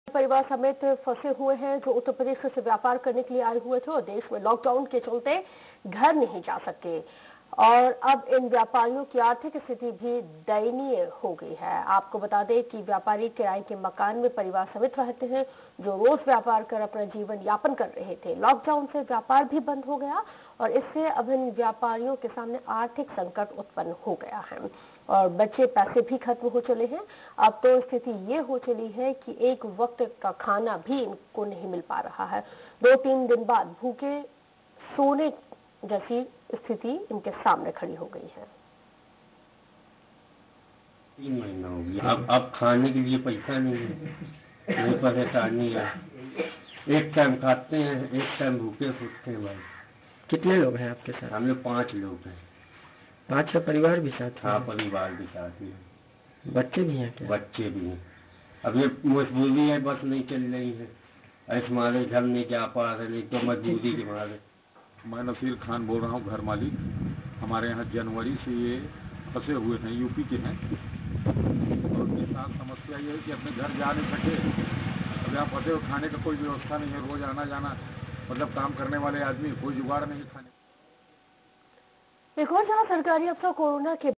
परिवार समेत फंसे हुए हैं जो उत्तर प्रदेश से व्यापार करने के लिए आए हुए थे और देश में लॉकडाउन के चलते घर नहीं जा सके और अब इन व्यापारियों की आर्थिक स्थिति भी दयनीय हो गई है। आपको बता दें कि व्यापारी किराए के मकान में परिवार समेत रहते हैं जो रोज व्यापार कर अपना जीवन यापन कर रहे थे। लॉकडाउन से व्यापार भी बंद हो गया और इससे अब इन व्यापारियों के सामने आर्थिक संकट उत्पन्न हो गया है और बचे पैसे भी खत्म हो चले हैं। अब तो स्थिति ये हो चली है कि एक वक्त का खाना भी इनको नहीं मिल पा रहा है। 2-3 दिन बाद भूखे सोने जैसी स्थिति इनके सामने खड़ी हो गई है। 3 महीना हो गया। अब खाने के लिए पैसा नहीं है, नहीं परेशानी है। एक टाइम खाते हैं, एक टाइम भूखे सूखते हैं। भाई कितने लोग हैं आपके साथ? हम लोग 5 लोग हैं। 5 का परिवार भी साथ है? हाँ, परिवार भी साथ है। बच्चे भी हैं क्या? बच्चे भी हैं। अब ये मजबूरी है, बस नहीं चल रही है। ऐसे मारे घर नहीं जा पा रहे, नहीं तो मजबूरी के मारे। मैं नसीर खान बोल रहा हूँ, घर मालिक। हमारे यहाँ जनवरी से ये फंसे हुए हैं, यूपी के हैं और उनके साथ समस्या ये है कि अपने घर जा नहीं सके। अब यहाँ फंसे हुए, खाने का कोई व्यवस्था नहीं है, रोज आना जाना, मतलब काम करने वाले आदमी कोई जुगाड़ नहीं खाने। एक और जहां सरकारी अफसर कोरोना के